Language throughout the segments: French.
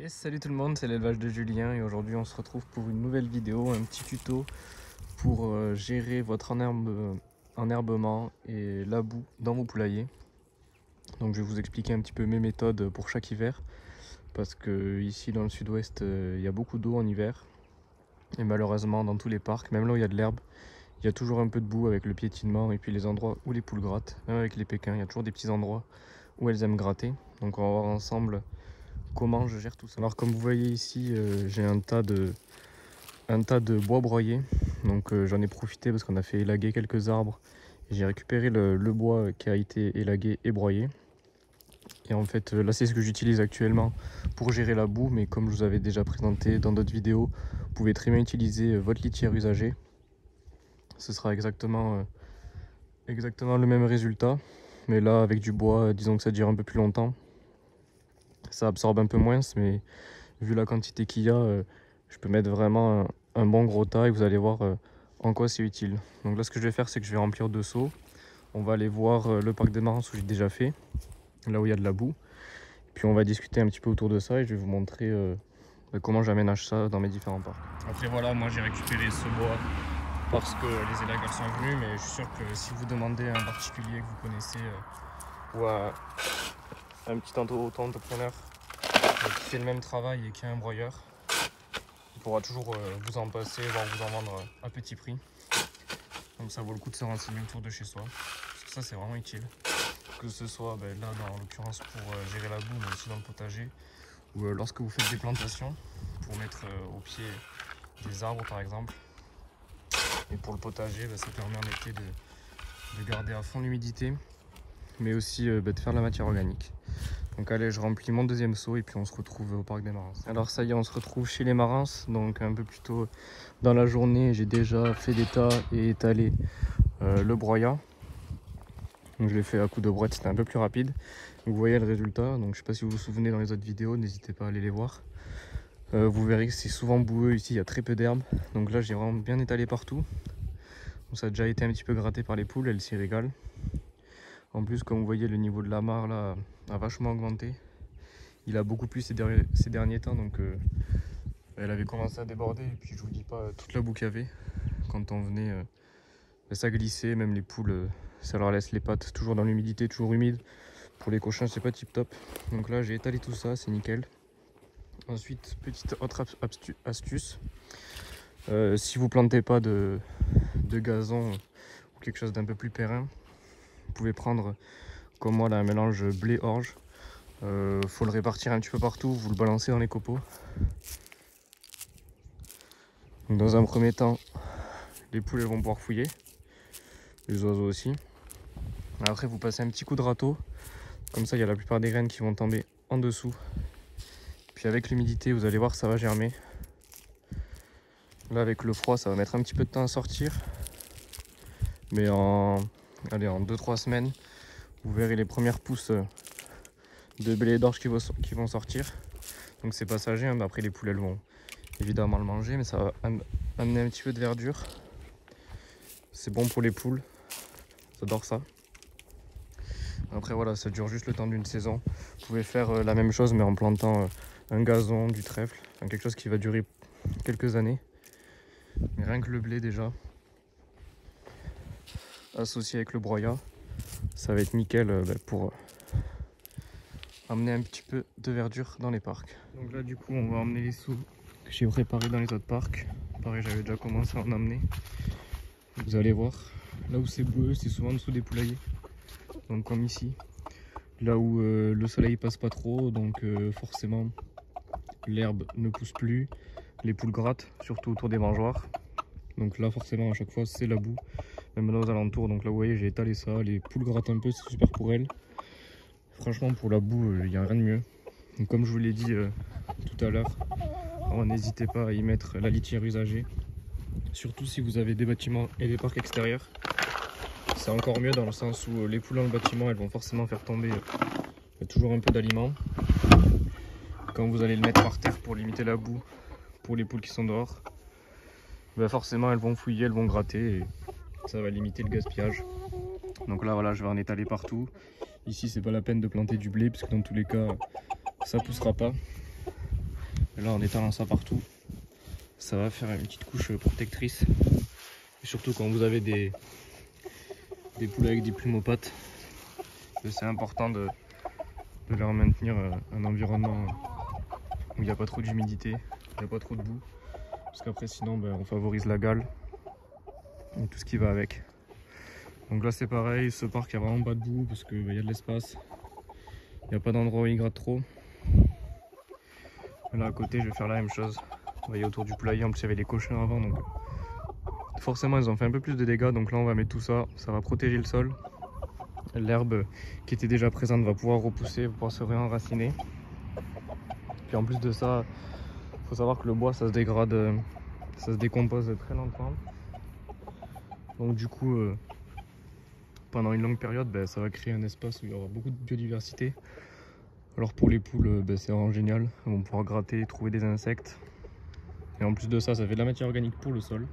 Yes, salut tout le monde, c'est l'élevage de Julien et aujourd'hui on se retrouve pour une nouvelle vidéo, un petit tuto pour gérer votre enherbement et la boue dans vos poulaillers. Donc je vais vous expliquer un petit peu mes méthodes pour chaque hiver parce que ici dans le sud-ouest il y a beaucoup d'eau en hiver et malheureusement dans tous les parcs, même là où il y a de l'herbe, il y a toujours un peu de boue avec le piétinement et puis les endroits où les poules grattent, même avec les pékins, il y a toujours des petits endroits où elles aiment gratter. Donc on va voir ensemble comment je gère tout ça. Alors comme vous voyez ici, j'ai un tas de bois broyé. Donc j'en ai profité parce qu'on a fait élaguer quelques arbres. J'ai récupéré le bois qui a été élagué et broyé. Et en fait là c'est ce que j'utilise actuellement pour gérer la boue. Mais comme je vous avais déjà présenté dans d'autres vidéos, vous pouvez très bien utiliser votre litière usagée. Ce sera exactement le même résultat. Mais là avec du bois, disons que ça dure un peu plus longtemps. Ça absorbe un peu moins, mais vu la quantité qu'il y a, je peux mettre vraiment un bon gros tas et vous allez voir en quoi c'est utile. Donc là ce que je vais faire, c'est que je vais remplir 2 seaux. On va aller voir le parc des Marans où j'ai déjà fait, là où il y a de la boue. Puis on va discuter un petit peu autour de ça et je vais vous montrer comment j'aménage ça dans mes différents parcs. Après voilà, moi j'ai récupéré ce bois parce que les élagueurs sont venus, mais je suis sûr que si vous demandez à un particulier que vous connaissez ou à un petit auto-entrepreneur qui fait le même travail et qui a un broyeur, il pourra toujours vous en passer, voire vous en vendre à petit prix. Donc ça vaut le coup de se renseigner autour de chez soi, parce que ça c'est vraiment utile. Que ce soit là dans l'occurrence pour gérer la boue, mais aussi dans le potager, ou lorsque vous faites des plantations, pour mettre au pied des arbres par exemple. Et pour le potager, ça permet en été de garder à fond l'humidité, mais aussi de faire de la matière organique. Donc allez, je remplis mon deuxième seau et puis on se retrouve au parc des Marans. Alors ça y est, on se retrouve chez les Marans, donc un peu plus tôt dans la journée, j'ai déjà fait des tas et étalé le broyat. Donc je l'ai fait à coup de brouette, c'était un peu plus rapide. Donc vous voyez le résultat, donc je sais pas si vous vous souvenez dans les autres vidéos, n'hésitez pas à aller les voir. Vous verrez que c'est souvent boueux ici, il y a très peu d'herbe. Donc là j'ai vraiment bien étalé partout. Donc ça a déjà été un petit peu gratté par les poules, elles s'y régalent. En plus, comme vous voyez, le niveau de la mare là a vachement augmenté. Il a beaucoup plu ces derniers temps, donc elle avait commencé à déborder. Et puis je vous dis pas toute la boue qu'il y avait. Quand on venait, ça glissait, même les poules, ça leur laisse les pattes toujours dans l'humidité, toujours humide. Pour les cochons, c'est pas tip top. Donc là, j'ai étalé tout ça, c'est nickel. Ensuite, petite autre astuce. Si vous plantez pas de gazon ou quelque chose d'un peu plus périn, vous pouvez prendre, comme moi, là, un mélange blé-orge. Faut le répartir un petit peu partout, vous le balancez dans les copeaux. Donc dans un premier temps, les poules elles vont pouvoir fouiller, les oiseaux aussi. Après vous passez un petit coup de râteau, comme ça il y a la plupart des graines qui vont tomber en dessous. Puis avec l'humidité vous allez voir ça va germer. Là avec le froid ça va mettre un petit peu de temps à sortir, mais en 2-3 semaines vous verrez les premières pousses de blé d'orge qui vont sortir. Donc c'est passager, hein, mais après les poules elles vont évidemment le manger, mais ça va amener un petit peu de verdure. C'est bon pour les poules, j'adore ça. Après voilà, ça dure juste le temps d'une saison. Vous pouvez faire la même chose mais en plantant un gazon, du trèfle, enfin, quelque chose qui va durer quelques années. Mais rien que le blé déjà, associé avec le broyat, ça va être nickel pour amener un petit peu de verdure dans les parcs. Donc là du coup on va emmener les seaux que j'ai préparés dans les autres parcs. Pareil, j'avais déjà commencé à en emmener. Vous allez voir, là où c'est boueux, c'est souvent en dessous des poulaillers. Donc comme ici, là où le soleil passe pas trop, donc forcément l'herbe ne pousse plus, les poules grattent, surtout autour des mangeoires. Donc là forcément à chaque fois c'est la boue, même là aux alentours. Donc là vous voyez j'ai étalé ça, les poules grattent un peu, c'est super pour elles. Franchement pour la boue il n'y a rien de mieux. Donc comme je vous l'ai dit tout à l'heure, n'hésitez pas à y mettre la litière usagée. Surtout si vous avez des bâtiments et des parcs extérieurs. C'est encore mieux dans le sens où les poules dans le bâtiment elles vont forcément faire tomber toujours un peu d'aliments. Quand vous allez le mettre par terre pour limiter la boue pour les poules qui sont dehors, forcément elles vont fouiller, elles vont gratter et ça va limiter le gaspillage. Donc là voilà, je vais en étaler partout. Ici c'est pas la peine de planter du blé parce que dans tous les cas ça poussera pas. Et là en étalant ça partout, ça va faire une petite couche protectrice. Et surtout quand vous avez des poules avec des plumes aux pattes, c'est important de leur maintenir un environnement où il n'y a pas trop d'humidité, il n'y a pas trop de boue. Parce qu'après sinon on favorise la gale et tout ce qui va avec. Donc là c'est pareil, ce parc il n'y a vraiment pas de boue parce qu'il y a de l'espace. Il n'y a pas d'endroit où il gratte trop. Là à côté je vais faire la même chose. Vous voyez autour du poulailler, en plus il y avait les cochons avant, donc forcément ils ont fait un peu plus de dégâts. Donc là on va mettre tout ça, ça va protéger le sol. L'herbe qui était déjà présente va pouvoir repousser, va pouvoir se réenraciner. Puis en plus de ça, il faut savoir que le bois ça se dégrade, ça se décompose très lentement. Donc du coup, pendant une longue période, ça va créer un espace où il y aura beaucoup de biodiversité. Alors pour les poules, c'est vraiment génial. Elles vont pouvoir gratter, trouver des insectes. Et en plus de ça, ça fait de la matière organique pour le sol.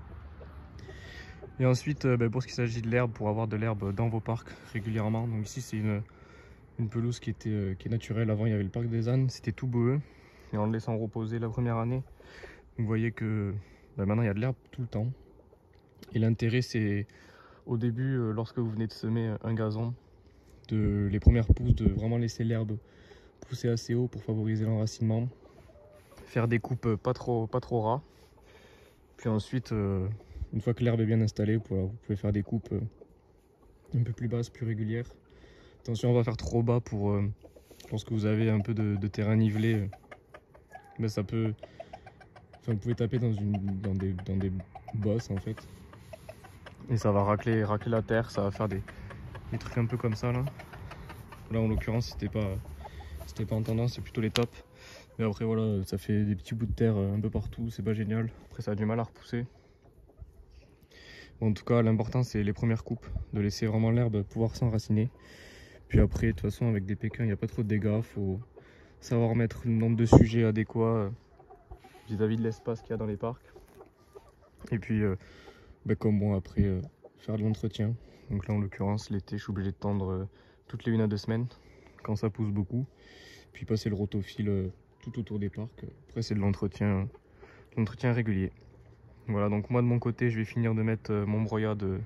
Et ensuite, pour ce qui s'agit de l'herbe, pour avoir de l'herbe dans vos parcs régulièrement. Donc ici, c'est une pelouse qui est naturelle. Avant, il y avait le parc des ânes, c'était tout boueux. Et en le laissant reposer la première année, vous voyez que maintenant, il y a de l'herbe tout le temps. Et l'intérêt, c'est au début, lorsque vous venez de semer un gazon, les premières pousses, de vraiment laisser l'herbe pousser assez haut pour favoriser l'enracinement. Faire des coupes pas trop ras. Puis ensuite, une fois que l'herbe est bien installée, vous pouvez faire des coupes un peu plus basses, plus régulières. Attention, on va faire trop bas pour lorsque vous avez un peu de terrain nivelé. Ça peut, vous pouvez taper dans des bosses en fait. Et ça va racler la terre, ça va faire des trucs un peu comme ça là. Là en l'occurrence c'était pas en tendance, c'est plutôt les tops. Mais après voilà, ça fait des petits bouts de terre un peu partout, c'est pas génial. Après ça a du mal à repousser. Bon, en tout cas l'important c'est les premières coupes, de laisser vraiment l'herbe pouvoir s'enraciner. Puis après de toute façon avec des pékins il n'y a pas trop de dégâts, faut savoir mettre le nombre de sujets adéquats vis-à-vis de l'espace qu'il y a dans les parcs. Et puis comme moi après faire de l'entretien. Donc là en l'occurrence l'été je suis obligé de tendre toutes les 1 à 2 semaines quand ça pousse beaucoup. Puis passer le rotofil tout autour des parcs. Après c'est de l'entretien régulier. Voilà, donc moi de mon côté je vais finir de mettre mon broyat de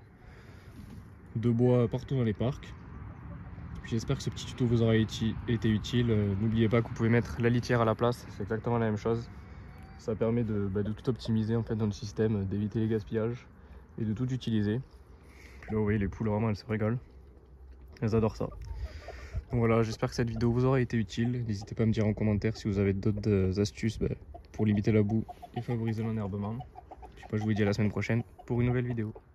bois partout dans les parcs. J'espère que ce petit tuto vous aura été utile. N'oubliez pas que vous pouvez mettre la litière à la place, c'est exactement la même chose. Ça permet de tout optimiser en fait dans le système, d'éviter les gaspillages et de tout utiliser. Puis là vous voyez les poules vraiment elles se régalent. Elles adorent ça. Donc voilà, j'espère que cette vidéo vous aura été utile. N'hésitez pas à me dire en commentaire si vous avez d'autres astuces pour limiter la boue et favoriser l'enherbement. Je vous dis à la semaine prochaine pour une nouvelle vidéo.